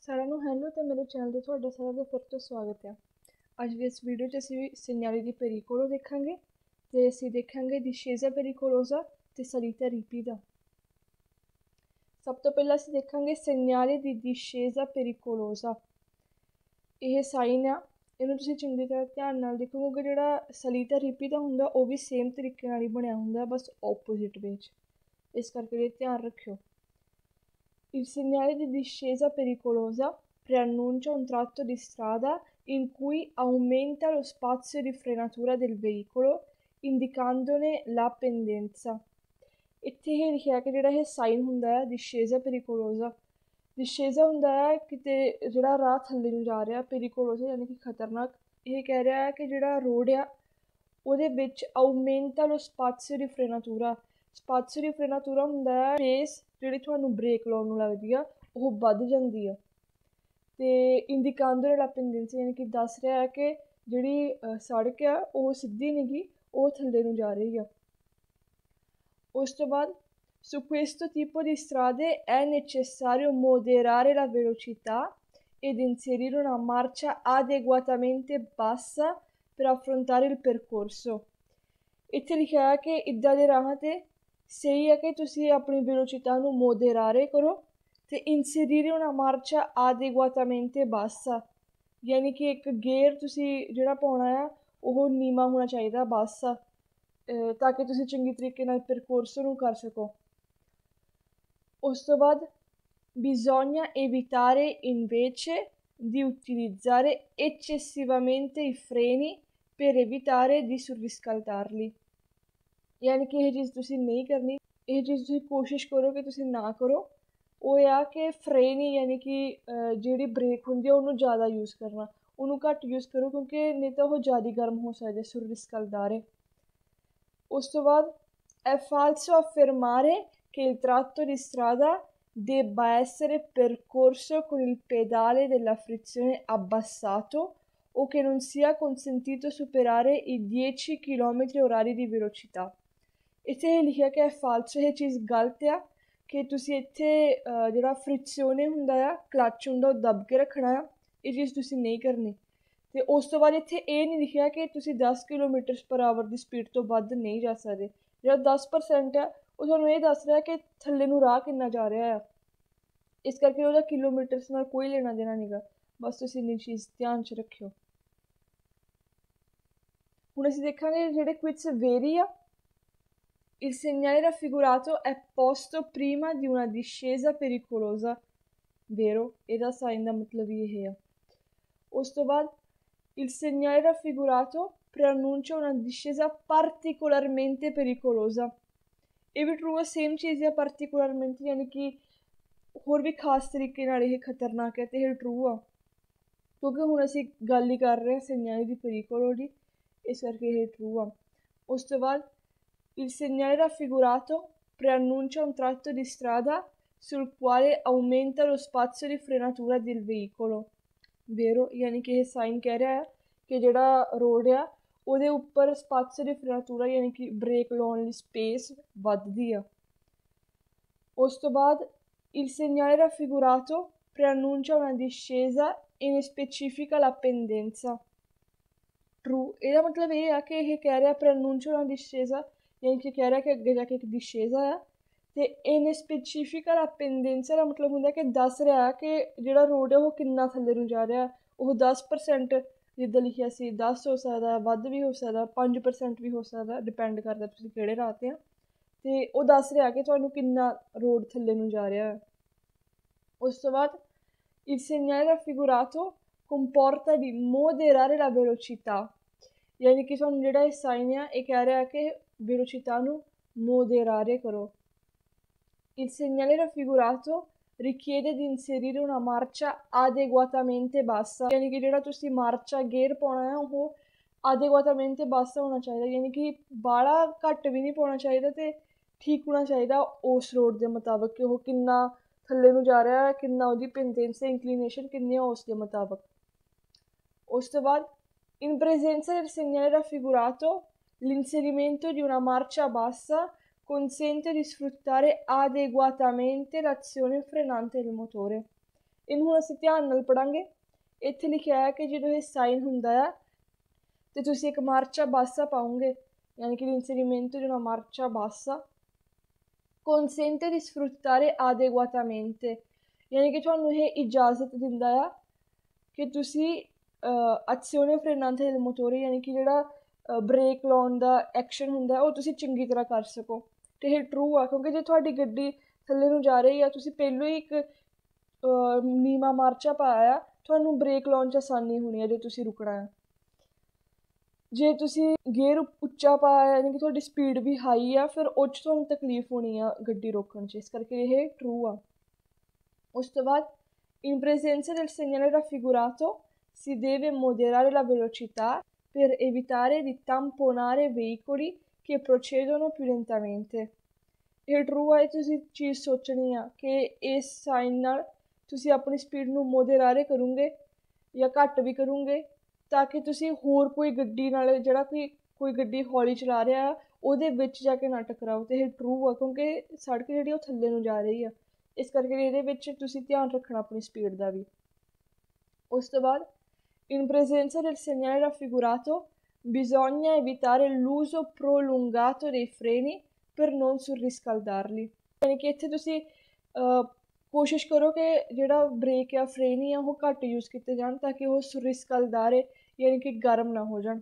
ਸਾਰਿਆਂ ਨੂੰ ਹੈਲੋ ਤੇ ਮੇਰੇ ਚੈਨਲ ਤੇ ਤੁਹਾਡਾ ਸਾਰਿਆਂ ਦਾ ਫਿਰ ਤੋਂ ਸਵਾਗਤ ਹੈ। ਅੱਜ ਦੀ ਇਸ ਵੀਡੀਓ 'ਚ ਅਸੀਂ ਸਿਗਨਾਲੇ ਦੀ ਪੇਰੀਕੋਲੋ ਦੇਖਾਂਗੇ ਤੇ ਅਸੀਂ ਦੇਖਾਂਗੇ ਡਿਸਚੇਜ਼ਾ ਪੇਰੀਕੋਲੋਜ਼ਾ ਤੇ ਸਲੀਤਾ ਰੀਪੀ ਦਾ। ਸਭ ਤੋਂ ਪਹਿਲਾਂ ਅਸੀਂ ਦੇਖਾਂਗੇ ਸਿਗਨਾਲੇ ਦੀ ਡਿਸਚੇਜ਼ਾ ਪੇਰੀਕੋਲੋਜ਼ਾ। ਇਹ ਸਾਈਨ ਆ, ਇਹਨੂੰ ਤੁਸੀਂ ਚੰਗੀ ਤਰ੍ਹਾਂ ਧਿਆਨ ਨਾਲ ਦੇਖੋ ਕਿਉਂਕਿ ਜਿਹੜਾ ਸਲੀਤਾ ਰੀਪੀ ਦਾ ਹੁੰਦਾ ਉਹ ਵੀ ਸੇਮ ਤਰੀਕੇ ਨਾਲ ਹੀ ਬਣਿਆ ਹੁੰਦਾ, ਬਸ ਓਪੋਜ਼ਿਟ ਵਿੱਚ। ਇਸ ਕਰਕੇ ਇਹ ਧਿਆਨ ਰੱਖਿਓ। Il segnale di discesa pericolosa preannuncia un tratto di strada in cui aumenta lo spazio di frenatura del veicolo, indicandone la pendenza. ਇੱਥੇ ਇਹ ਲਿਖਿਆ ਕਿ ਜਿਹੜਾ ਇਹ ਸਾਈਨ ਹੁੰਦਾ ਹੈ ਡਿਸਚੇਜ਼ਾ ਪੇਰੀਕੋਲੋਜ਼ਾ, ਡਿਸਚੇਜ਼ਾ ਹੁੰਦਾ ਹੈ ਕਿਤੇ ਜਿਹੜਾ ਰਾਹ ਥੱਲੇ ਨੂੰ ਜਾ ਰਿਹਾ, ਪੇਰੀਕੋਲੋਜ਼ਾ ਯਾਨੀ ਕਿ ਖਤਰਨਾਕ। ਇਹ ਕਹਿ ਰਿਹਾ ਹੈ ਕਿ ਜਿਹੜਾ ਰੋਡ ਆ ਉਹਦੇ ਵਿੱਚ ਆਉਮੈਂਟਾ ਲੋ ਸਪਾਜ਼ੀਓ ਦੀ ਫਰੇਨਾਤੂਰਾ, ਸਪਾਜ਼ੀਓ ਦੀ ਫਰੇਨਾਤੂਰਾ ਹੁੰਦਾ ਹੈ ਸਪੇਸ ਜਿਹੜੀ ਤੁਹਾਨੂੰ ਬ੍ਰੇਕ ਲਾਉਣ ਨੂੰ ਲੱਗਦੀ ਆ ਉਹ ਵੱਧ ਜਾਂਦੀ ਆ। ਤੇ ਇੰਡੀਕਾਂਦੋ ਲਾ ਪੈਂਡੈਂਸਾ ਯਾਨੀ ਕਿ ਦੱਸ ਰਿਹਾ ਹੈ ਕਿ ਜਿਹੜੀ ਸੜਕ ਆ ਉਹ ਸਿੱਧੀ ਨਹੀਂ ਗੀ, ਉਹ ਥੱਲੇ ਨੂੰ ਜਾ ਰਹੀ ਆ। ਉਸ ਤੋਂ ਬਾਅਦ su questo tipo di strade è necessario moderare la velocità ed inserire una marcia adeguatamente bassa per affrontare il percorso. ਇੱਥੇ ਲਿਖਿਆ ਹੈ ਕਿ ਇੱਦਾਂ ਦੇ ਰਾਹਾਂ 'ਤੇ ਸਹੀ ਹੈ ਕਿ ਤੁਸੀਂ ਆਪਣੀ ਵੈਲੋਸਿਟà ਨੂੰ ਮੋਡੇਰਾਰੇ ਕਰੋ ਅਤੇ inserire una marcia adeguatamente bassa, ਯਾਨੀ ਕਿ ਇੱਕ ਗੇਅਰ ਤੁਸੀਂ ਜਿਹੜਾ ਪਾਉਣਾ ਆ ਉਹ ਨੀਵਾਂ ਹੋਣਾ ਚਾਹੀਦਾ, ਬਾਸਾ, ਤਾਂ ਕਿ ਤੁਸੀਂ ਚੰਗੇ ਤਰੀਕੇ ਨਾਲ ਪਰਕੋਰਸ ਨੂੰ ਕਰ ਸਕੋ। ਉਸ ਤੋਂ ਬਾਅਦ bisogna evitare invece di utilizzare eccessivamente i freni per evitare di surriscaldarli, ਯਾਨੀ ਕਿ ਇਹ ਚੀਜ਼ ਤੁਸੀਂ ਨਹੀਂ ਕਰਨੀ। ਇਹ ਚੀਜ਼ ਤੁਸੀਂ ਕੋਸ਼ਿਸ਼ ਕਰੋ ਕਿ ਤੁਸੀਂ ਨਾ ਕਰੋ। ਉਹ ਆ ਕਿ ਫਰੇਨੀ ਯਾਨੀ ਕਿ ਜਿਹੜੀ ਬ੍ਰੇਕ ਹੁੰਦੀ ਆ ਉਹਨੂੰ ਜ਼ਿਆਦਾ ਯੂਜ਼ ਕਰਨਾ, ਉਹਨੂੰ ਘੱਟ ਯੂਜ਼ ਕਰੋ ਕਿਉਂਕਿ ਨਹੀਂ ਤਾਂ ਉਹ ਜ਼ਿਆਦਾ ਗਰਮ ਹੋ ਸਕਦੇ, surriscaldare। ਉਸ ਤੋਂ ਬਾਅਦ è falso affermare che il tratto di strada debba essere percorso con il pedale della frizione abbassato o che non sia consentito superare i 10 km/h di velocità। ਇੱਥੇ ਇਹ ਲਿਖਿਆ ਕਿ ਫਾਲਸੋ, ਇਹ ਚੀਜ਼ ਗਲਤ ਆ ਕਿ ਤੁਸੀਂ ਇੱਥੇ ਜਿਹੜਾ ਫ੍ਰਿਕਸ਼ਨੇ ਹੁੰਦਾ ਆ, ਕਲੱਚ ਹੁੰਦਾ, ਉਹ ਦੱਬ ਕੇ ਰੱਖਣਾ ਆ। ਇਹ ਚੀਜ਼ ਤੁਸੀਂ ਨਹੀਂ ਕਰਨੀ। ਅਤੇ ਉਸ ਤੋਂ ਬਾਅਦ ਇੱਥੇ ਇਹ ਨਹੀਂ ਲਿਖਿਆ ਕਿ ਤੁਸੀਂ 10 km/h ਦੀ ਸਪੀਡ ਤੋਂ ਵੱਧ ਨਹੀਂ ਜਾ ਸਕਦੇ। ਜਿਹੜਾ 10% ਆ ਉਹ ਤੁਹਾਨੂੰ ਇਹ ਦੱਸ ਰਿਹਾ ਕਿ ਥੱਲੇ ਨੂੰ ਰਾਹ ਕਿੰਨਾ ਜਾ ਰਿਹਾ ਆ, ਇਸ ਕਰਕੇ ਉਹਦਾ ਕਿਲੋਮੀਟਰਸ ਨਾਲ ਕੋਈ ਲੈਣਾ ਦੇਣਾ ਨਹੀਂ ਗਾ, ਬਸ ਤੁਸੀਂ ਇੰਨੀ ਚੀਜ਼ ਧਿਆਨ 'ਚ ਰੱਖਿਓ। ਹੁਣ ਅਸੀਂ ਦੇਖਾਂਗੇ ਜਿਹੜੇ ਕੁਇਜ਼ ਵੇਰੀ ਆ। Il segnale raffigurato è posto prima di una discesa pericolosa, vero? ਇਹਦਾ ਸਾਈਨ ਦਾ ਮਤਲਬ ਇਹ ਆ। ਉਸ ਤੋਂ ਬਾਅਦ il segnale raffigurato preannuncia una discesa particolarmente pericolosa। ਇਹ ਵੀ ਟਰੂ ਆ, ਸੇਮ ਚੀਜ਼ ਆ, particolarmente ਯਾਨੀ ਕਿ ਹੋਰ ਵੀ ਖਾਸ ਤਰੀਕੇ ਨਾਲ ਇਹ ਖਤਰਨਾਕ ਹੈ, ਅਤੇ ਇਹ ਟਰੂ ਆ ਕਿਉਂਕਿ ਹੁਣ ਅਸੀਂ ਗੱਲ ਹੀ ਕਰ ਰਹੇ ਹਾਂ segnale di pericolo ਦੀ, ਇਸ ਕਰਕੇ ਇਹ ਟਰੂ ਆ। ਉਸ ਤੋਂ ਬਾਅਦ il segnale raffigurato preannuncia un tratto di strada sul quale aumenta lo spazio di frenatura del veicolo, vero? ਯਾਨੀ ਕਿ ਇਹ ਸਾਈਨ ਕਹਿ ਰਿਹਾ ਹੈ ਕਿ ਜਿਹੜਾ ਰੋਡ ਆ ਉਹਦੇ ਉੱਪਰ ਸਪਾਜ਼io di frenatura ਯਾਨੀ ਕਿ ਬ੍ਰੇਕ ਲਾਉਣ ਲਈ ਸਪੇਸ ਵੱਧਦੀ ਆ। ਉਸ ਤੋਂ ਬਾਅਦ il segnale raffigurato preannuncia una discesa e ne specifica la pendenza, true। ਇਹਦਾ ਮਤਲਬ ਇਹ ਆ ਕਿ ਇਹ ਕਹਿ ਰਿਹਾ preannuncia una discesa ਯਾਨੀ ਕਿ ਕਹਿ ਰਿਹਾ ਕਿ ਅੱਗੇ ਜਾ ਕੇ ਇੱਕ ਡਿਸਚੇਜ਼ਾ ਆ, ਅਤੇ ਇਹਨੇ ਸਪੈਸੀਫਿਕਲ ਪੈਂਡੈਂਸਾ ਦਾ ਮਤਲਬ ਹੁੰਦਾ ਕਿ ਦੱਸ ਰਿਹਾ ਕਿ ਜਿਹੜਾ ਰੋਡ ਹੈ ਉਹ ਕਿੰਨਾ ਥੱਲੇ ਨੂੰ ਜਾ ਰਿਹਾ। ਉਹ 10% ਜਿੱਦਾਂ ਲਿਖਿਆ ਸੀ 10 ਹੋ ਸਕਦਾ, ਵੱਧ ਵੀ ਹੋ ਸਕਦਾ, 5% ਵੀ ਹੋ ਸਕਦਾ, ਡਿਪੈਂਡ ਕਰਦਾ ਤੁਸੀਂ ਕਿਹੜੇ ਰਾਹ 'ਤੇ ਆ, ਅਤੇ ਉਹ ਦੱਸ ਰਿਹਾ ਕਿ ਤੁਹਾਨੂੰ ਕਿੰਨਾ ਰੋਡ ਥੱਲੇ ਨੂੰ ਜਾ ਰਿਹਾ ਹੈ। ਉਸ ਤੋਂ ਬਾਅਦ il segnale raffigurato comporta di moderare la velocità, ਯਾਨੀ ਕਿ ਤੁਹਾਨੂੰ ਜਿਹੜਾ ਇਹ ਸਾਈਨ ਆ ਇਹ ਕਹਿ ਰਿਹਾ ਕਿ velocità ਨੂੰ moderare ਕਰੋ। Il segnale raffigurato richiede di inserire una marcia adeguatamente bassa, ਯਾਨੀ ਕਿ ਜਿਹੜਾ ਤੁਸੀਂ ਮਾਰਚਾ ਗੇਅਰ ਪਾਉਣਾ ਆ ਉਹ adeguatamente bassa ਹੋਣਾ ਚਾਹੀਦਾ, ਯਾਨੀ ਕਿ ਬਾਹਲਾ ਘੱਟ ਵੀ ਨਹੀਂ ਪਾਉਣਾ ਚਾਹੀਦਾ ਅਤੇ ਠੀਕ ਹੋਣਾ ਚਾਹੀਦਾ ਉਸ ਰੋਡ ਦੇ ਮੁਤਾਬਕ ਕਿ ਉਹ ਕਿੰਨਾ ਥੱਲੇ ਨੂੰ ਜਾ ਰਿਹਾ, ਕਿੰਨਾ ਉਹਦੀ ਪੈਂਡੈਂਸਾ ਇੰਕਲੀਨੇਸ਼ਨ ਕਿੰਨੀ ਆ ਉਸ ਦੇ ਮੁਤਾਬਕ। ਉਸ ਤੋਂ ਬਾਅਦ in presenza del segnale raffigurato l'inserimento di una marcia bassa consente di sfruttare adeguatamente l'azione frenante del motore। ਇਹਨੂੰ ਹੁਣ ਅਸੀਂ ਧਿਆਨ ਨਾਲ ਪੜਾਂਗੇ। ਇੱਥੇ ਲਿਖਿਆ ਹੈ ਕਿ ਜਦੋਂ ਇਹ ਸਾਈਨ ਹੁੰਦਾ ਆ ਤੇ ਤੁਸੀਂ ਇੱਕ ਮਾਰਚਾ ਬਾਸਾ ਪਾਉਂਗੇ, ਯਾਨੀ ਕਿ l'inserimento di una marcia bassa consente di sfruttare adeguatamente, ਯਾਨੀ ਕਿ ਤੁਹਾਨੂੰ ਇਹ ਇਜਾਜ਼ਤ ਦਿੰਦਾ ਆ ਕਿ ਤੁਸੀਂ azione frenante del motore, ਯਾਨੀ ਕਿ ਜਿਹੜਾ ਬ੍ਰੇਕ ਲਾਉਣ ਦਾ ਐਕਸ਼ਨ ਹੁੰਦਾ ਉਹ ਤੁਸੀਂ ਚੰਗੀ ਤਰ੍ਹਾਂ ਕਰ ਸਕੋ। ਅਤੇ ਇਹ ਟਰੂ ਆ, ਕਿਉਂਕਿ ਜੇ ਤੁਹਾਡੀ ਗੱਡੀ ਥੱਲੇ ਨੂੰ ਜਾ ਰਹੀ ਆ, ਤੁਸੀਂ ਪਹਿਲੋਂ ਹੀ ਇੱਕ ਨੀਵਾਂ ਮਾਰਚਾ ਪਾਇਆ ਆ, ਤੁਹਾਨੂੰ ਬ੍ਰੇਕ ਲਾਉਣ 'ਚ ਆਸਾਨੀ ਹੋਣੀ ਆ ਜੇ ਤੁਸੀਂ ਰੁਕਣਾ ਆ। ਜੇ ਤੁਸੀਂ ਗੇਅਰ ਉੱਚਾ ਪਾਇਆ, ਯਾਨੀ ਕਿ ਤੁਹਾਡੀ ਸਪੀਡ ਵੀ ਹਾਈ ਆ, ਫਿਰ ਉਹ 'ਚ ਤੁਹਾਨੂੰ ਤਕਲੀਫ ਹੋਣੀ ਆ ਗੱਡੀ ਰੋਕਣ 'ਚ, ਇਸ ਕਰਕੇ ਇਹ ਟਰੂ ਆ। ਉਸ ਤੋਂ ਬਾਅਦ in presenza del segnale raffigurato si deve moderare la velocità per evitare di tamponare veicoli che procedono più lentamente। ਇਹ ਟਰੂ ਆ, ਤੁਸੀਂ ਚੀਜ਼ ਸੋਚਣੀ ਆ ਕਿ ਇਸ ਸਾਈਨ ਨਾਲ ਤੁਸੀਂ ਆਪਣੀ ਸਪੀਡ ਨੂੰ ਮੋਡੇਰਾਰੇ ਕਰੋਗੇ ਜਾਂ ਘੱਟ ਵੀ ਕਰੋਗੇ, ਤਾਂ ਕਿ ਤੁਸੀਂ ਹੋਰ ਕੋਈ ਗੱਡੀ ਨਾਲ, ਜਿਹੜਾ ਕੋਈ ਗੱਡੀ ਹੌਲੀ ਚਲਾ ਰਿਹਾ ਆ, ਉਹਦੇ ਵਿੱਚ ਜਾ ਕੇ ਨਾ ਟਕਰਾਓ। ਅਤੇ ਇਹ ਟਰੂ ਆ, ਕਿਉਂਕਿ ਸੜਕ ਜਿਹੜੀ ਉਹ ਥੱਲੇ ਨੂੰ ਜਾ ਰਹੀ ਆ, ਇਸ ਕਰਕੇ ਇਹਦੇ ਵਿੱਚ ਤੁਸੀਂ ਧਿਆਨ ਰੱਖਣਾ ਆਪਣੀ ਸਪੀਡ ਦਾ ਵੀ। ਉਸ ਤੋਂ ਬਾਅਦ in presenza del segnale raffigurato bisogna evitare l'uso prolungato dei freni per non surriscaldarli, ਯਾਨੀ ਕਿ ਇੱਥੇ ਤੁਸੀਂ ਕੋਸ਼ਿਸ਼ ਕਰੋ ਕਿ ਜਿਹੜਾ ਬ੍ਰੇਕ ਆ, ਫਰੇਨ ਆ, ਉਹ ਘੱਟ ਯੂਜ਼ ਕੀਤੇ ਜਾਣ ਤਾਂ ਕਿ ਉਹ surriscaldare, ਯਾਨੀ ਕਿ ਗਰਮ ਨਾ ਹੋ ਜਾਣ।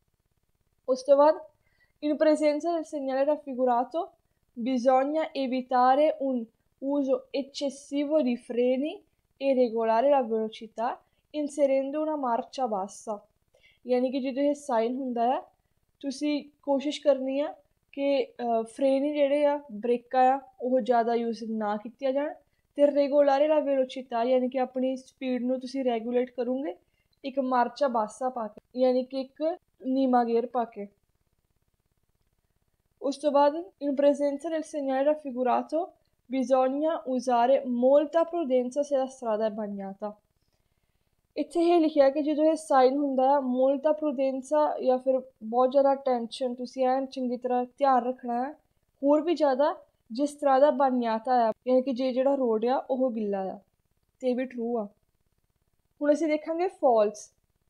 ਉਸ ਤੋਂ ਬਾਅਦ in presenza del segnale raffigurato bisogna evitare un uso eccessivo di freni e regolare la velocità inserendo una marcia bassa, ਯਾਨੀ ਕਿ ਜਦੋਂ ਇਹ ਸਾਈਨ ਹੁੰਦਾ ਆ, ਤੁਸੀਂ ਕੋਸ਼ਿਸ਼ ਕਰਨੀ ਆ ਕਿ ਫਰੇਨ ਜਿਹੜੇ ਆ, ਬ੍ਰੇਕਾਂ ਆ, ਉਹ ਜ਼ਿਆਦਾ ਯੂਜ਼ ਨਾ ਕੀਤੀਆਂ ਜਾਣ, ਅਤੇ ਰੈਗੂਲਾਰੇ ਲਾ ਵੈਲੋਚਿਟà, ਯਾਨੀ ਕਿ ਆਪਣੀ ਸਪੀਡ ਨੂੰ ਤੁਸੀਂ ਰੈਗੂਲੇਟ ਕਰੋਗੇ ਇੱਕ ਮਾਰਚਾ ਬਾਸਾ ਪਾ ਕੇ, ਯਾਨੀ ਕਿ ਇੱਕ ਨੀਵਾਂ ਗੇਅਰ ਪਾ ਕੇ। ਉਸ ਤੋਂ ਬਾਅਦ in presenza del segnale raffigurato bisogna usare molta prudenza se la strada è bagnata। ਇੱਥੇ ਇਹ ਲਿਖਿਆ ਕਿ ਜਦੋਂ ਇਹ ਸਾਈਨ ਹੁੰਦਾ ਆ, ਮੋਲਤਾ ਪ੍ਰੂਡੈਂਸਾ, ਜਾਂ ਫਿਰ ਬਹੁਤ ਜ਼ਿਆਦਾ ਟੈਨਸ਼ਨ, ਤੁਸੀਂ ਐਨ ਚੰਗੀ ਤਰ੍ਹਾਂ ਧਿਆਨ ਰੱਖਣਾ ਹੈ, ਹੋਰ ਵੀ ਜ਼ਿਆਦਾ ਜਿਸ ਤਰ੍ਹਾਂ ਦਾ ਬਾਗਨਾਤਾ ਆ, ਯਾਨੀ ਕਿ ਜਿਹੜਾ ਰੋਡ ਆ ਉਹ ਗਿੱਲਾ ਆ, ਅਤੇ ਇਹ ਵੀ ਟਰੂ ਆ। ਹੁਣ ਅਸੀਂ ਦੇਖਾਂਗੇ ਫਾਲਸ।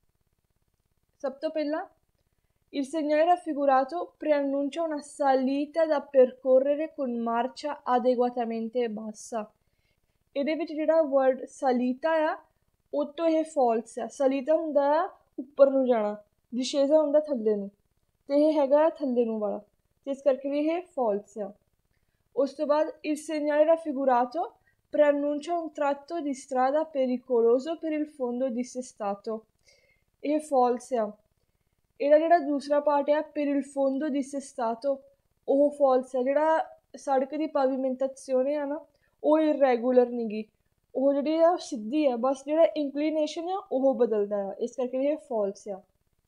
ਸਭ ਤੋਂ ਪਹਿਲਾਂ il segnale raffigurato preannuncia una salita da percorrere con marcia adeguatamente bassa। ਇਹਦੇ ਵਿੱਚ ਜਿਹੜਾ ਵਰਡ ਸਲੀਤਾ ਆ, ਉਹ ਤੋਂ ਇਹ ਫਾਲਸ ਆ। ਸਲੀਤਾ ਹੁੰਦਾ ਆ ਉੱਪਰ ਨੂੰ ਜਾਣਾ, discesa ਹੁੰਦਾ ਥੱਲੇ ਨੂੰ, ਅਤੇ ਇਹ ਹੈਗਾ ਥੱਲੇ ਨੂੰ ਵਾਲਾ, ਅਤੇ ਇਸ ਕਰਕੇ ਵੀ ਇਹ ਫਾਲਸ ਆ। ਉਸ ਤੋਂ ਬਾਅਦ il segnale raffigurato preannuncia un tratto di strada pericoloso per il fondo dissestato। ਇਹ ਫਾਲਸ ਆ। ਇਹਦਾ ਜਿਹੜਾ ਦੂਸਰਾ ਪਾਰਟ ਆ per il fondo dissestato, ਉਹ ਫਾਲਸ ਆ। ਜਿਹੜਾ ਸੜਕ ਦੀ ਪਾਵੀਮੈਂਟਾzione ਆ ਨਾ, ਉਹ ਇਰੈਗੂਲਰ ਨਹੀਂ ਗੀ, ਉਹ ਜਿਹੜੀ ਆ ਸਿੱਧੀ ਆ, ਬਸ ਜਿਹੜਾ ਇੰਕਲੀਨੇਸ਼ਨ ਆ ਉਹ ਬਦਲਦਾ ਆ, ਇਸ ਕਰਕੇ ਇਹ ਫਾਲਸ ਆ।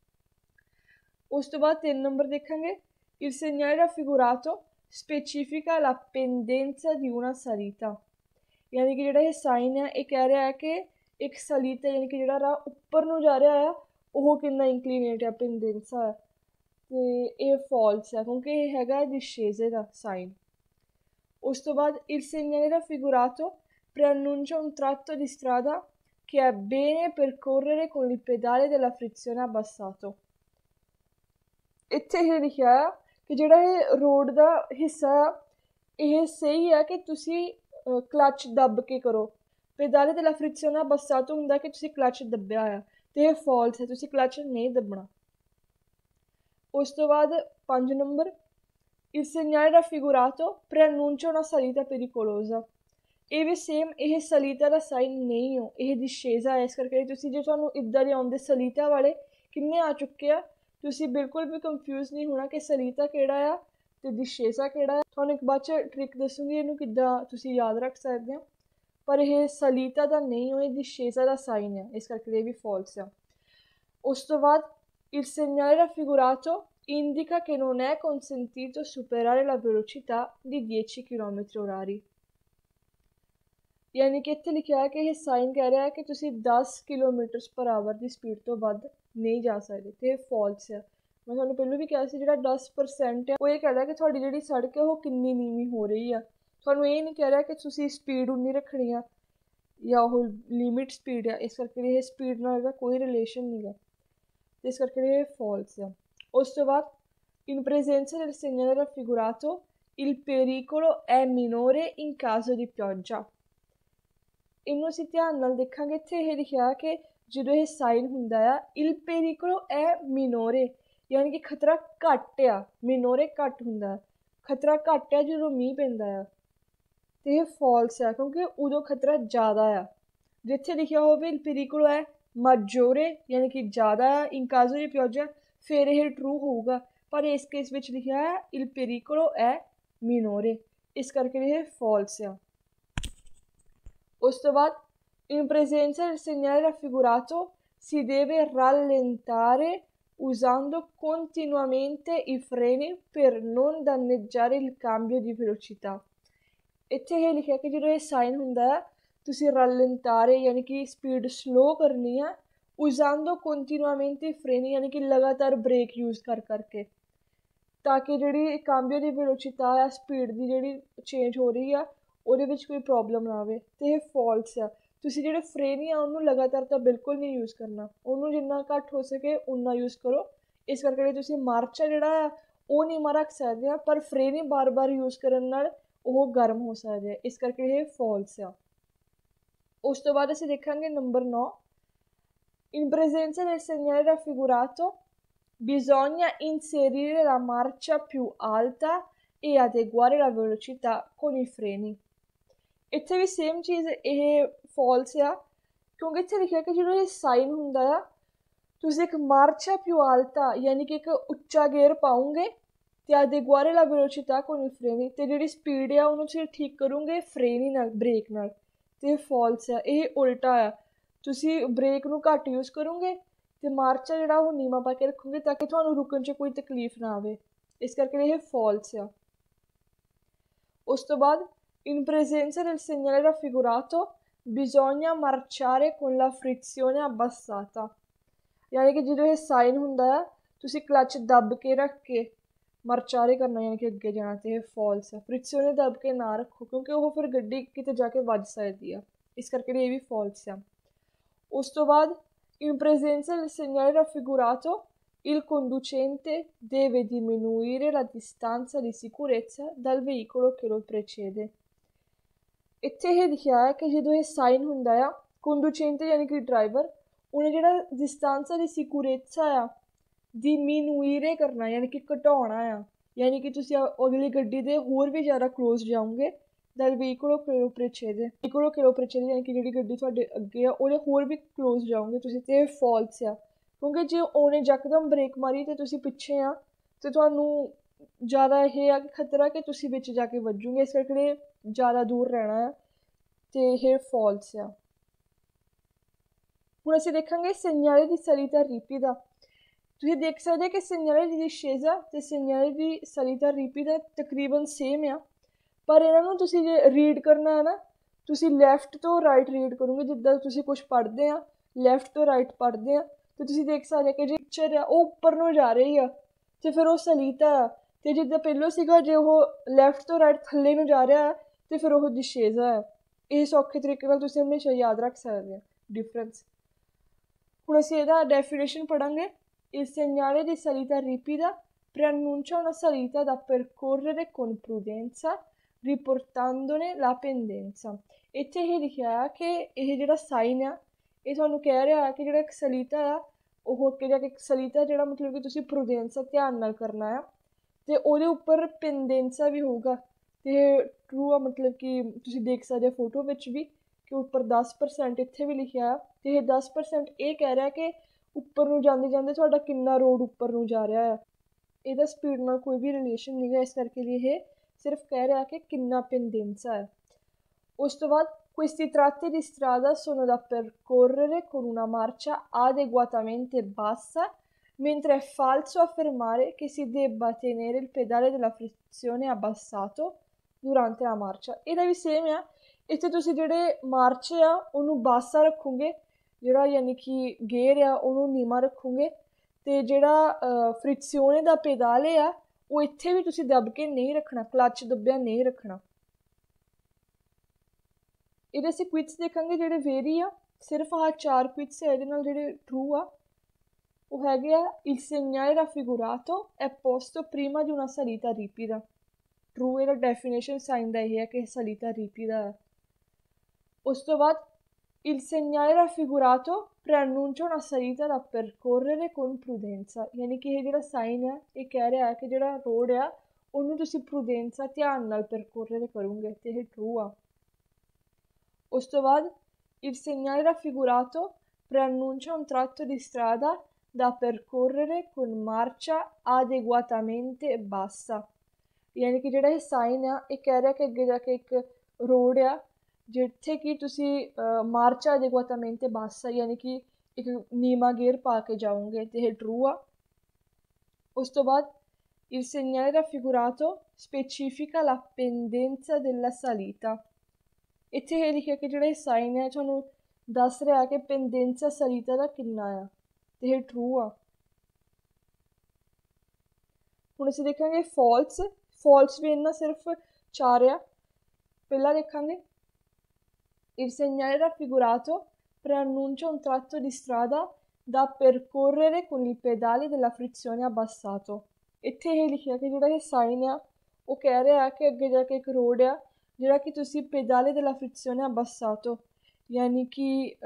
ਉਸ ਤੋਂ ਬਾਅਦ 3 ਨੰਬਰ ਦੇਖਾਂਗੇ il segnale raffigurato specifica la pendenza di una salita, ਯਾਨੀ ਕਿ ਜਿਹੜਾ ਇਹ ਸਾਈਨ ਆ, ਇਹ ਕਹਿ ਰਿਹਾ ਹੈ ਕਿ ਇੱਕ ਸਲੀਤਾ, ਯਾਨੀ ਕਿ ਜਿਹੜਾ ਰਾਹ ਉੱਪਰ ਨੂੰ ਜਾ ਰਿਹਾ ਆ, ਉਹ ਕਿੰਨਾ ਇੰਕਲੀਨੇਟ ਆ, pendenza ਆ, ਅਤੇ ਇਹ ਫਾਲਸ ਆ, ਕਿਉਂਕਿ ਇਹ ਹੈਗਾ discesa ਦਾ ਸਾਈਨ। ਉਸ ਤੋਂ ਬਾਅਦ il segnale raffigurato preannuncia un tratto di strada che è bene percorrere con il pedale della frizione abbassato। ਇੱਥੇ ਇਹ ਲਿਖਿਆ ਆ ਕਿ ਜਿਹੜਾ ਇਹ ਰੋਡ ਦਾ ਹਿੱਸਾ ਆ, ਇਹ ਸਹੀ ਆ ਕਿ ਤੁਸੀਂ ਕਲੱਚ ਦੱਬ ਕੇ ਕਰੋ। ਪੈਦਾਲੇ della frizione abbassato ਹੁੰਦਾ ਕਿ ਤੁਸੀਂ ਕਲੱਚ ਦੱਬਿਆ ਹੋਇਆ, ਅਤੇ ਇਹ ਫਾਲਸ ਹੈ, ਤੁਸੀਂ ਕਲੱਚ ਨਹੀਂ ਦੱਬਣਾ। ਉਸ ਤੋਂ ਬਾਅਦ 5 number il segnale raffigurato preannuncia una salita pericolosa। ਇਹ ਵੀ ਸੇਮ, ਇਹ ਸਲੀਤਾ ਦਾ ਸਾਈਨ ਨਹੀਂ ਹੋ, ਇਹ discesa ਹੈ, ਇਸ ਕਰਕੇ ਤੁਸੀਂ ਜੇ ਤੁਹਾਨੂੰ ਇੱਦਾਂ ਦੇ ਆਉਂਦੇ ਸਲੀਤਾ ਵਾਲੇ ਕਿੰਨੇ ਆ ਚੁੱਕੇ ਆ, ਤੁਸੀਂ ਬਿਲਕੁਲ ਵੀ ਕੰਫਿਊਜ਼ ਨਹੀਂ ਹੋਣਾ ਕਿ ਸਲੀਤਾ ਕਿਹੜਾ ਆ ਅਤੇ discesa ਕਿਹੜਾ ਆ। ਤੁਹਾਨੂੰ ਇੱਕ ਬਾਅਦ 'ਚ ਟ੍ਰਿਕ ਦੱਸੂੰਗੀ ਇਹਨੂੰ ਕਿੱਦਾਂ ਤੁਸੀਂ ਯਾਦ ਰੱਖ ਸਕਦੇ ਹੋ, ਪਰ ਇਹ ਸਲੀਤਾ ਦਾ ਨਹੀਂ ਹੋ, ਇਹ discesa ਦਾ ਸਾਈਨ ਆ, ਇਸ ਕਰਕੇ ਇਹ ਵੀ ਫਾਲਸ ਆ। ਉਸ ਤੋਂ ਬਾਅਦ il segnale raffigurato indica che non è consentito superare la velocità di 10 km/h। ਯਾਨੀ ਕਿ ਇੱਥੇ ਲਿਖਿਆ ਹੈ ਕਿ ਇਹ ਸਾਈਨ ਕਹਿ ਰਿਹਾ ਹੈ ਕਿ ਤੁਸੀਂ 10 km/h ਦੀ ਸਪੀਡ ਤੋਂ ਵੱਧ ਨਹੀਂ ਜਾ ਸਕਦੇ, ਅਤੇ ਇਹ ਫਾਲਸ ਆ। ਮੈਂ ਤੁਹਾਨੂੰ ਪਹਿਲਾਂ ਵੀ ਕਿਹਾ ਸੀ, ਜਿਹੜਾ 10% ਆ ਉਹ ਇਹ ਕਹਿ ਰਿਹਾ ਕਿ ਤੁਹਾਡੀ ਜਿਹੜੀ ਸੜਕ ਹੈ ਉਹ ਕਿੰਨੀ ਨੀਵੀਂ ਹੋ ਰਹੀ ਆ, ਤੁਹਾਨੂੰ ਇਹ ਨਹੀਂ ਕਹਿ ਰਿਹਾ ਕਿ ਤੁਸੀਂ ਸਪੀਡ ਉਨੀ ਰੱਖਣੀ ਆ। ਜਾਂ ਉਹ ਲਿਮਿਟ ਸਪੀਡ ਆ, ਇਸ ਕਰਕੇ ਇਹ ਸਪੀਡ ਨਾਲ ਇਹਦਾ ਕੋਈ ਰਿਲੇਸ਼ਨ ਨਹੀਂ ਗਾ, ਇਸ ਕਰਕੇ ਇਹ ਫਾਲਸ ਆ। ਉਸ ਤੋਂ ਬਾਅਦ in presenza del segnale raffigurato il pericolo è minore in caso di pioggia। ਇਹਨੂੰ ਅਸੀਂ ਧਿਆਨ ਨਾਲ ਦੇਖਾਂਗੇ, ਇੱਥੇ ਇਹ ਲਿਖਿਆ ਕਿ ਜਦੋਂ ਇਹ ਸਾਈਨ ਹੁੰਦਾ ਆ il pericolo è minore, ਯਾਨੀ ਕਿ ਖਤਰਾ ਘੱਟ ਆ, ਮਿਨੋਰੇ ਘੱਟ ਹੁੰਦਾ, ਖਤਰਾ ਘੱਟ ਆ ਜਦੋਂ ਮੀਂਹ ਪੈਂਦਾ ਆ, ਅਤੇ ਇਹ ਫਾਲਸ ਆ ਕਿਉਂਕਿ ਉਦੋਂ ਖਤਰਾ ਜ਼ਿਆਦਾ ਆ। ਜਿੱਥੇ ਲਿਖਿਆ ਹੋਵੇ il pericolo è maggiore ਯਾਨੀ ਕਿ ਜ਼ਿਆਦਾ ਆ in caso di pioggia, ਫਿਰ ਇਹ ਟਰੂ ਹੋਊਗਾ, ਪਰ ਇਸ ਕੇਸ ਵਿੱਚ ਲਿਖਿਆ ਹੈ il pericolo è minore, ਇਸ ਕਰਕੇ ਇਹ ਫਾਲਸ ਆ। ਉਸ ਤੋਂ ਬਾਅਦ in presenza del segnale raffigurato si deve rallentare usando continuamente i freni per non danneggiare il cambio di velocità। ਇੱਥੇ ਇਹ ਲਿਖਿਆ ਕਿ ਜਦੋਂ ਇਹ ਸਾਈਨ ਹੁੰਦਾ ਹੈ ਤੁਸੀਂ rallentare ਯਾਨੀ ਕਿ ਸਪੀਡ ਸਲੋ ਕਰਨੀ ਆ, usando continuamente i freni ਯਾਨੀ ਕਿ ਲਗਾਤਾਰ ਬ੍ਰੇਕ ਯੂਜ਼ ਕਰਕੇ, ਤਾਂ ਕਿ ਜਿਹੜੀ ਕਾਂਬੀਓ ਦੀ ਵੈਲੋਸਿਟੀ ਆ, ਸਪੀਡ ਦੀ ਜਿਹੜੀ ਚੇਂਜ ਹੋ ਰਹੀ ਆ ਉਹਦੇ ਵਿੱਚ ਕੋਈ ਪ੍ਰੋਬਲਮ ਨਾ ਆਵੇ। ਅਤੇ ਇਹ ਫਾਲਸ ਆ, ਤੁਸੀਂ ਜਿਹੜੇ ਫਰੇਨ ਆ ਉਹਨੂੰ ਲਗਾਤਾਰ ਤਾਂ ਬਿਲਕੁਲ ਨਹੀਂ ਯੂਜ਼ ਕਰਨਾ, ਉਹਨੂੰ ਜਿੰਨਾ ਘੱਟ ਹੋ ਸਕੇ ਉਨਾ ਯੂਜ਼ ਕਰੋ। ਇਸ ਕਰਕੇ ਤੁਸੀਂ ਮਾਰਚ ਆ ਜਿਹੜਾ ਆ ਉਹ ਨੀਵਾਂ ਰੱਖ ਸਕਦੇ ਆ, ਪਰ ਫਰੇਨ ਹੀ ਬਾਰ ਯੂਜ਼ ਕਰਨ ਨਾਲ ਉਹ ਗਰਮ ਹੋ ਸਕਦੇ ਆ, ਇਸ ਕਰਕੇ ਇਹ ਫਾਲਸ ਆ। ਉਸ ਤੋਂ ਬਾਅਦ ਅਸੀਂ ਦੇਖਾਂਗੇ number 9 in presenza del segnale raffigurato bisogna inserire la marcia più alta e adeguare la velocità con i freni। ਇੱਥੇ ਵੀ ਸੇਮ ਚੀਜ਼ ਇਹ ਫਾਲਸ ਆ ਕਿਉਂਕਿ ਇੱਥੇ ਲਿਖਿਆ ਕਿ ਜਦੋਂ ਇਹ ਸਾਈਨ ਹੁੰਦਾ ਆ ਤੁਸੀਂ ਇੱਕ ਮਾਰਚਾ ਪਿਊ ਆਲਤਾ ਯਾਨੀ ਕਿ ਇੱਕ ਉੱਚਾ ਗੇਅਰ ਪਾਉਂਗੇ ਅਤੇ adeguare la velocità con i freni, ਅਤੇ ਜਿਹੜੀ ਸਪੀਡ ਆ ਉਹਨੂੰ ਤੁਸੀਂ ਠੀਕ ਕਰੋਗੇ ਫਰੇਨ ਨਾਲ, ਬ੍ਰੇਕ ਨਾਲ, ਅਤੇ ਇਹ ਫਾਲਸ ਆ, ਇਹ ਉਲਟਾ ਆ। ਤੁਸੀਂ ਬ੍ਰੇਕ ਨੂੰ ਘੱਟ ਯੂਜ਼ ਕਰੋਗੇ ਅਤੇ ਮਾਰਚਾ ਜਿਹੜਾ ਉਹ ਨੀਵਾਂ ਪਾ ਕੇ ਰੱਖੋਗੇ ਤਾਂ ਕਿ ਤੁਹਾਨੂੰ ਰੁਕਣ 'ਚ ਕੋਈ ਤਕਲੀਫ ਨਾ ਆਵੇ, ਇਸ ਕਰਕੇ ਇਹ ਫਾਲਸ ਆ। ਉਸ ਤੋਂ ਬਾਅਦ in presenza del segnale raffigurato bisogna marciare con la frizione abbassata, ਯਾਨੀ ਕਿ ਜਦੋਂ ਇਹ ਸਾਈਨ ਹੁੰਦਾ ਆ ਤੁਸੀਂ ਕਲੱਚ ਦੱਬ ਕੇ ਰੱਖ ਕੇ ਮਾਰਚਾਰੇ ਕਰਨਾ, ਯਾਨੀ ਕਿ ਅੱਗੇ ਜਾਣਾ, ਅਤੇ ਇਹ ਫਾਲਸ ਆ। ਫ੍ਰਿਕਸੀਓਨੇ ਦੱਬ ਕੇ ਨਾ ਰੱਖੋ ਕਿਉਂਕਿ ਉਹ ਫਿਰ ਗੱਡੀ ਕਿਤੇ ਜਾ ਕੇ ਵੱਜ ਸਕਦੀ ਆ, ਇਸ ਕਰਕੇ ਇਹ ਵੀ ਫਾਲਸ ਆ। ਉਸ ਤੋਂ ਬਾਅਦ in presenza del segnale raffigurato il conducente deve diminuire la distanza di sicurezza dal veicolo che lo precede। ਇੱਥੇ ਇਹ ਲਿਖਿਆ ਹੈ ਕਿ ਜਦੋਂ ਇਹ ਸਾਈਨ ਹੁੰਦਾ ਆ conducente ਯਾਨੀ ਕਿ ਡਰਾਈਵਰ, ਉਹਨੇ ਜਿਹੜਾ distanza di sicurezza ਆ diminuire ਕਰਨਾ ਯਾਨੀ ਕਿ ਘਟਾਉਣਾ ਆ, ਯਾਨੀ ਕਿ ਤੁਸੀਂ ਅਗਲੀ ਗੱਡੀ ਦੇ ਹੋਰ ਵੀ ਜ਼ਿਆਦਾ ਕਲੋਜ਼ ਜਾਓਗੇ dal veicolo che lo precede, veicolo che lo precede ਯਾਨੀ ਕਿ ਜਿਹੜੀ ਗੱਡੀ ਤੁਹਾਡੇ ਅੱਗੇ ਆ ਉਹਦੇ ਹੋਰ ਵੀ ਕਲੋਜ਼ ਜਾਓਗੇ ਤੁਸੀਂ, ਅਤੇ ਇਹ ਫਾਲਸ ਆ ਕਿਉਂਕਿ ਜੇ ਉਹਨੇ ਯਕਦਮ ਬ੍ਰੇਕ ਮਾਰੀ ਅਤੇ ਤੁਸੀਂ ਪਿੱਛੇ ਆ ਅਤੇ ਤੁਹਾਨੂੰ ਜ਼ਿਆਦਾ ਇਹ ਆ ਕਿ ਖਤਰਾ ਕਿ ਤੁਸੀਂ ਵਿੱਚ ਜਾ ਕੇ ਵੱਜੋਗੇ, ਇਸ ਕਰਕੇ ਜ਼ਿਆਦਾ ਦੂਰ ਰਹਿਣਾ ਆ, ਅਤੇ ਇਹ ਫਾਲਸ ਆ। ਹੁਣ ਅਸੀਂ ਦੇਖਾਂਗੇ segnale di salita ripida। ਤੁਸੀਂ ਦੇਖ ਸਕਦੇ ਕਿ segnale di discesa ਅਤੇ segnale di salita ripida ਤਕਰੀਬਨ ਸੇਮ ਆ, ਪਰ ਇਹਨਾਂ ਨੂੰ ਤੁਸੀਂ ਜੇ ਰੀਡ ਕਰਨਾ ਹੈ ਨਾ ਤੁਸੀਂ ਲੈਫਟ ਤੋਂ ਰਾਈਟ ਰੀਡ ਕਰੋਗੇ, ਜਿੱਦਾਂ ਤੁਸੀਂ ਕੁਛ ਪੜ੍ਹਦੇ ਆ ਲੈਫਟ ਤੋਂ ਰਾਈਟ ਪੜ੍ਹਦੇ ਆ, ਅਤੇ ਤੁਸੀਂ ਦੇਖ ਸਕਦੇ ਕਿ ਜੇ ਪਿਕਚਰ ਆ ਉਹ ਉੱਪਰ ਨੂੰ ਜਾ ਰਹੀ ਆ ਅਤੇ ਫਿਰ ਉਹ ਸਲੀਤਾ ਆ, ਅਤੇ ਜਿੱਦਾਂ ਪਹਿਲੋਂ ਸੀਗਾ ਜੇ ਉਹ ਲੈਫਟ ਤੋਂ ਰਾਈਟ ਥੱਲੇ ਨੂੰ ਜਾ ਰਿਹਾ ਅਤੇ ਫਿਰ ਉਹ discesa ਆ। ਇਹ ਸੌਖੇ ਤਰੀਕੇ ਨਾਲ ਤੁਸੀਂ ਹਮੇਸ਼ਾ ਯਾਦ ਰੱਖ ਸਕਦੇ ਆ ਡਿਫਰੈਂਸ। ਹੁਣ ਅਸੀਂ ਇਹਦਾ ਡੈਫੀਨੇਸ਼ਨ ਪੜ੍ਹਾਂਗੇ। il segnale di salita ripida preannuncia una salita da percorrere con prudenza riportandone la pendenza। ਇੱਥੇ ਇਹ ਲਿਖਿਆ ਕਿ ਇਹ ਜਿਹੜਾ ਸਾਈਨ ਆ ਇਹ ਤੁਹਾਨੂੰ ਕਹਿ ਰਿਹਾ ਕਿ ਜਿਹੜਾ ਇੱਕ ਸਲੀਤਾ ਆ ਉਹ ਅੱਗੇ ਜਾ ਕੇ ਇੱਕ ਸਲੀਤਾ ਜਿਹੜਾ ਮਤਲਬ ਕਿ ਤੁਸੀਂ ਪ੍ਰੂਡੈਂਸਾ ਧਿਆਨ ਨਾਲ ਕਰਨਾ ਆ, ਅਤੇ ਉਹਦੇ ਉੱਪਰ ਪੈਂਡੈਂਸਾ ਵੀ ਹੋਊਗਾ, ਅਤੇ ਟਰੂ ਆ ਮਤਲਬ ਕਿ ਤੁਸੀਂ ਦੇਖ ਸਕਦੇ ਹੋ ਫੋਟੋ ਵਿੱਚ ਵੀ ਕਿ ਉੱਪਰ 10% ਇੱਥੇ ਵੀ ਲਿਖਿਆ ਆ, ਅਤੇ ਇਹ 10% ਇਹ ਕਹਿ ਰਿਹਾ ਕਿ ਉੱਪਰ ਨੂੰ ਜਾਂਦੇ ਜਾਂਦੇ ਤੁਹਾਡਾ ਕਿੰਨਾ ਰੋਡ ਉੱਪਰ ਨੂੰ ਜਾ ਰਿਹਾ ਆ, ਇਹਦਾ ਸਪੀਡ ਨਾਲ ਕੋਈ ਵੀ ਰਿਲੇਸ਼ਨ ਨਹੀਂ ਗਾ, ਇਸ ਕਰਕੇ ਲਈ ਇਹ ਸਿਰਫ ਕਹਿ ਰਿਹਾ ਕਿ ਕਿੰਨਾ ਪੈਂਡੈਂਸਾ ਹੈ। ਉਸ ਤੋਂ ਬਾਅਦ questi tratti di strada sono da percorrere con una marcia adeguatamente bassa, mentre è falso affermare che si debba tenere il pedale della frizione abbassato durante la marcia। ਇਹਦਾ ਵੀ ਸੇਮ ਆ, ਇੱਥੇ ਤੁਸੀਂ ਜਿਹੜੇ ਮਾਰਚ ਆ ਉਹਨੂੰ ਬਾਸਾ ਰੱਖੋਗੇ, ਜਿਹੜਾ ਯਾਨੀ ਕਿ ਗੇਅਰ ਆ ਉਹਨੂੰ ਨੀਵਾਂ ਰੱਖੋਗੇ, ਅਤੇ ਜਿਹੜਾ ਫ੍ਰਿਕਸੀਓਨੇ ਦਾ ਪੈਦਾਲੇ ਆ ਉਹ ਇੱਥੇ ਵੀ ਤੁਸੀਂ ਦੱਬ ਕੇ ਨਹੀਂ ਰੱਖਣਾ, ਕਲੱਚ ਦੱਬਿਆ ਨਹੀਂ ਰੱਖਣਾ। ਇਹਦੇ ਅਸੀਂ ਕੁਇਟਸ ਦੇਖਾਂਗੇ ਜਿਹੜੇ ਵੇਰੀ ਆ, ਸਿਰਫ ਆਹ 4 ਕੁਇਟਸ ਹੈ ਇਹਦੇ ਨਾਲ ਜਿਹੜੇ ਟਰੂ ਆ ਉਹ ਹੈਗੇ ਆ il segnale raffigurato è posto prima di una salita ripida। True ਇਹਦਾ ਡੈਫੀਨੇਸ਼ਨ ਸਾਈਨ ਦਾ ਇਹ ਹੈ ਕਿ salita ripida ਹੈ। ਉਸ ਤੋਂ ਬਾਅਦ il segnale raffigurato preannuncia una salita da percorrere con prudenza, ਯਾਨੀ ਕਿ ਇਹ ਜਿਹੜਾ ਸਾਈਨ ਆ ਇਹ ਕਹਿ ਰਿਹਾ ਹੈ ਕਿ ਜਿਹੜਾ ਰੋਡ ਆ ਉਹਨੂੰ ਤੁਸੀਂ ਪ੍ਰੂਡੈਂਸਾ ਧਿਆਨ ਨਾਲ percorrere ਕਰੋਗੇ ਤੇ ਇਹ ਟਰੂ ਆ। ਉਸ ਤੋਂ ਬਾਅਦ il segnale raffigurato preannuncia un tratto di strada da percorrere con marcia adeguatamente bassa, ਯਾਨੀ ਕਿ ਜਿਹੜਾ ਇਹ ਸਾਈਨ ਆ ਇਹ ਕਹਿ ਰਿਹਾ ਕਿ ਅੱਗੇ ਜਾ ਕੇ ਇੱਕ ਰੋਡ ਆ ਜਿੱਥੇ ਕਿ ਤੁਸੀਂ ਮਾਰਚਾ adeguatamente bassa ਯਾਨੀ ਕਿ ਇੱਕ ਨੀਵਾਂ ਗੇਅਰ ਪਾ ਕੇ ਜਾਓਗੇ ਤੇ ਇਹ ਟਰੂ ਆ। ਉਸ ਤੋਂ ਬਾਅਦ il segnale raffigurato specifica la pendenza della salita, ਇੱਥੇ ਇਹ ਲਿਖਿਆ ਕਿ ਜਿਹੜਾ ਇਹ ਸਾਈਨ ਹੈ ਤੁਹਾਨੂੰ ਦੱਸ ਰਿਹਾ ਕਿ pendenza salita ਦਾ ਕਿੰਨਾ ਆ ਤੇ ਇਹ ਟਰੂ ਆ। ਹੁਣ ਅਸੀਂ ਦੇਖਾਂਗੇ ਫਾਲਸ ਵੀ ਇਹਨਾਂ ਸਿਰਫ 4 ਆ। ਪਹਿਲਾਂ ਦੇਖਾਂਗੇ il segnale raffigurato preannuncia un tratto di strada da percorrere con il pedale della frizione abbassato। ਇੱਥੇ ਇਹ ਲਿਖਿਆ ਕਿ ਜਿਹੜਾ ਇਹ ਸਾਈਨ ਆ ਉਹ ਕਹਿ ਰਿਹਾ ਕਿ ਅੱਗੇ ਜਾ ਕੇ ਇੱਕ ਰੋਡ ਆ ਜਿਹੜਾ ਕਿ ਤੁਸੀਂ pedale della frizione abbassato ਯਾਨੀ ਕਿ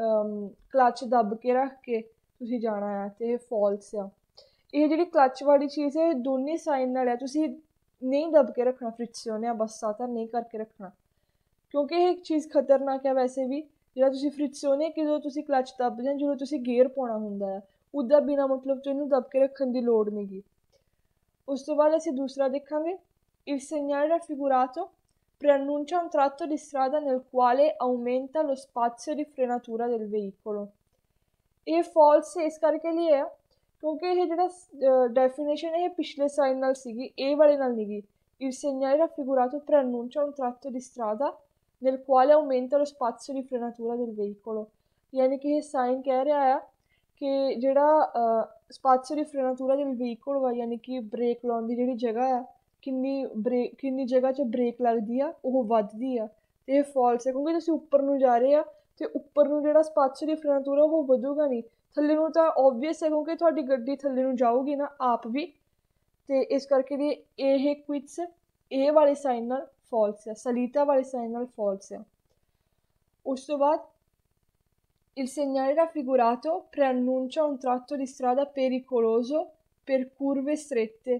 ਕਲੱਚ ਦੱਬ ਕੇ ਰੱਖ ਕੇ ਤੁਸੀਂ ਜਾਣਾ ਆ ਤੇ ਇਹ ਫਾਲਸ ਆ। ਇਹ ਜਿਹੜੀ ਕਲੱਚ ਵਾਲੀ ਚੀਜ਼ ਹੈ ਇਹ ਦੋਨੇ ਸਾਈਨ ਨਾਲ ਆ, ਤੁਸੀਂ ਨਹੀਂ ਦੱਬ ਕੇ ਰੱਖਣਾ frizione abbassato ਨਹੀਂ ਕਰਕੇ ਰੱਖਣਾ ਕਿਉਂਕਿ ਇਹ ਇੱਕ ਚੀਜ਼ ਖਤਰਨਾਕ ਹੈ। ਵੈਸੇ ਵੀ ਜਿਹੜਾ ਤੁਸੀਂ frizione ਜਦੋਂ ਤੁਸੀਂ ਕਲੱਚ ਦੱਬ ਜਾਂ ਜਦੋਂ ਤੁਸੀਂ ਗੇਅਰ ਪਾਉਣਾ ਹੁੰਦਾ ਆ ਉੱਦਾਂ ਬਿਨਾਂ ਮਤਲਬ ਤੋਂ ਇਹਨੂੰ ਦੱਬ ਕੇ ਰੱਖਣ ਦੀ ਲੋੜ ਨਹੀਂ ਗੀ। ਉਸ ਤੋਂ ਬਾਅਦ ਅਸੀਂ ਦੂਸਰਾ ਦੇਖਾਂਗੇ il segnale raffigurato preannuncia un tratto di strada nel quale aumenta lo spazio di frenatura del veicolo। ਇਹ ਫਾਲਸ ਇਸ ਕਰਕੇ ਲਈ ਹੈ ਕਿਉਂਕਿ ਇਹ ਜਿਹੜਾ ਡੈਫੀਨੇਸ਼ਨ ਇਹ ਪਿਛਲੇ ਸਾਈਨ ਨਾਲ ਸੀਗੀ, ਇਹ ਵਾਲੇ ਨਾਲ ਨਹੀਂ ਗੀ। il segnale raffigurato preannuncia un tratto di strada nel quale aumenta lo spazio di frenatura del veicolo, ਯਾਨੀ ਕਿ ਇਹ ਸਾਈਨ ਕਹਿ ਰਿਹਾ ਆ ਕਿ ਜਿਹੜਾ spazio di frenatura del veicolo ਵਾ ਯਾਨੀ ਕਿ ਬ੍ਰੇਕ ਲਾਉਣ ਦੀ ਜਿਹੜੀ ਜਗ੍ਹਾ ਆ ਕਿੰਨੀ ਜਗ੍ਹਾ 'ਚ ਬ੍ਰੇਕ ਲੱਗਦੀ ਆ ਉਹ ਵੱਧਦੀ ਆ ਤੇ ਇਹ ਫਾਲਸ ਹੈ ਕਿਉਂਕਿ ਤੁਸੀਂ ਉੱਪਰ ਨੂੰ ਜਾ ਰਹੇ ਆ ਤੇ ਉੱਪਰ ਨੂੰ ਜਿਹੜਾ spazio di frenatura ਉਹ ਵਧੂਗਾ ਨਹੀਂ, ਥੱਲੇ ਨੂੰ ਤਾਂ ਓਬਵੀਅਸ ਹੈ ਕਿਉਂਕਿ ਤੁਹਾਡੀ ਗੱਡੀ ਥੱਲੇ ਨੂੰ ਜਾਊਗੀ ਨਾ ਆਪ ਵੀ, ਤੇ ਇਸ ਕਰਕੇ ਵੀ ਇਹ ਕੁਇਟਸ ਇਹ ਵਾਲੇ ਸਾਈਨ ਨਾਲ ਫਾਲਸ ਆ, ਸਲੀਤਾ ਵਾਲੇ ਸਾਈਨ ਨਾਲ ਫਾਲਸ ਆ। ਉਸ ਤੋਂ ਬਾਅਦ il segnale raffigurato preannuncia un tratto di strada pericoloso per curve strette।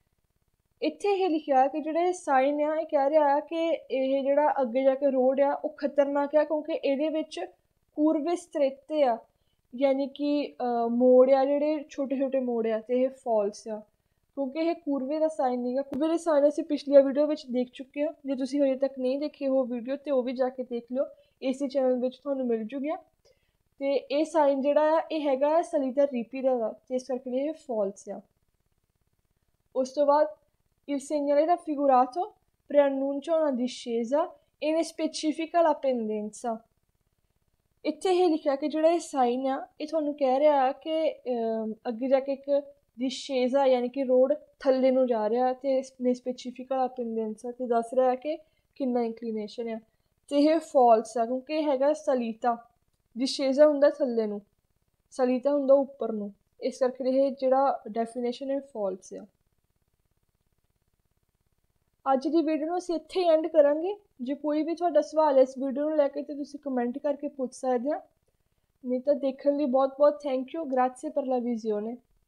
ਇੱਥੇ ਇਹ ਲਿਖਿਆ ਕਿ ਜਿਹੜਾ ਇਹ ਸਾਈਨ ਆ ਇਹ ਕਹਿ ਰਿਹਾ ਆ ਕਿ ਇਹ ਜਿਹੜਾ ਅੱਗੇ ਜਾ ਕੇ ਰੋਡ ਆ ਉਹ ਖਤਰਨਾਕ ਆ ਕਿਉਂਕਿ ਇਹਦੇ ਵਿੱਚ curve strette ਆ ਯਾਨੀ ਕਿ ਮੋੜ ਆ ਜਿਹੜੇ ਛੋਟੇ ਛੋਟੇ ਮੋੜ ਆ ਤੇ ਇਹ ਫਾਲਸ ਆ ਕਿਉਂਕਿ ਇਹ curve ਦਾ ਸਾਈਨ ਨਹੀਂ ਗਾ। curve ਦੇ ਸਾਈਨ ਅਸੀਂ ਪਿਛਲੀ ਵੀਡੀਓ ਵਿੱਚ ਦੇਖ ਚੁੱਕੇ ਹਾਂ, ਜੇ ਤੁਸੀਂ ਹਜੇ ਤੱਕ ਨਹੀਂ ਦੇਖੀ ਉਹ ਵੀਡੀਓ ਤੇ ਉਹ ਵੀ ਜਾ ਕੇ ਦੇਖ ਲਿਓ, ਇਸੇ ਚੈਨਲ ਵਿੱਚ ਤੁਹਾਨੂੰ ਮਿਲ ਜੂਗੀਆਂ। ਤੇ ਇਹ ਸਾਈਨ ਜਿਹੜਾ ਆ ਇਹ ਹੈਗਾ salita ripida ਦਾ ਤੇ ਇਸ ਕਰਕੇ ਇਹ ਫਾਲਸ ਆ। ਉਸ ਤੋਂ ਬਾਅਦ il segnale raffigurato preannuncia una discesa e ne specifica la pendenza। ਇੱਥੇ ਇਹ ਲਿਖਿਆ ਕਿ ਜਿਹੜਾ ਇਹ ਸਾਈਨ ਆ ਇਹ ਤੁਹਾਨੂੰ ਕਹਿ ਰਿਹਾ ਆ ਕਿ ਅੱਗੇ ਜਾ ਕੇ ਇੱਕ discesa ਯਾਨੀ ਕਿ ਰੋਡ ਥੱਲੇ ਨੂੰ ਜਾ ਰਿਹਾ ਤੇ ਨੇ specifica la pendenza ਤੇ ਦੱਸ ਰਿਹਾ ਕਿ ਕਿੰਨਾ ਇੰਕਲੀਨੇਸ਼ਨ ਆ ਤੇ ਇਹ ਫਾਲਸ ਆ ਕਿਉਂਕਿ ਇਹ ਹੈਗਾ salita, discesa ਹੁੰਦਾ ਥੱਲੇ ਨੂੰ, salita ਹੁੰਦਾ ਉੱਪਰ ਨੂੰ, ਇਸ ਕਰਕੇ ਇਹ ਜਿਹੜਾ ਡੈਫੀਨੇਸ਼ਨ ਹੈ ਫਾਲਸ ਆ। ਅੱਜ ਦੀ ਵੀਡੀਓ ਨੂੰ ਅਸੀਂ ਇੱਥੇ ਹੀ ਐਂਡ ਕਰਾਂਗੇ। ਜੇ ਕੋਈ ਵੀ ਤੁਹਾਡਾ ਸਵਾਲ ਹੈ ਇਸ ਵੀਡੀਓ ਨੂੰ ਲੈ ਕੇ ਤਾਂ ਤੁਸੀਂ ਕਮੈਂਟ ਕਰਕੇ ਪੁੱਛ ਸਕਦੇ ਆ, ਨਹੀਂ ਤਾਂ ਦੇਖਣ ਲਈ ਬਹੁਤ ਬਹੁਤ ਥੈਂਕ ਯੂ। ਗ੍ਰਾzie per la visione।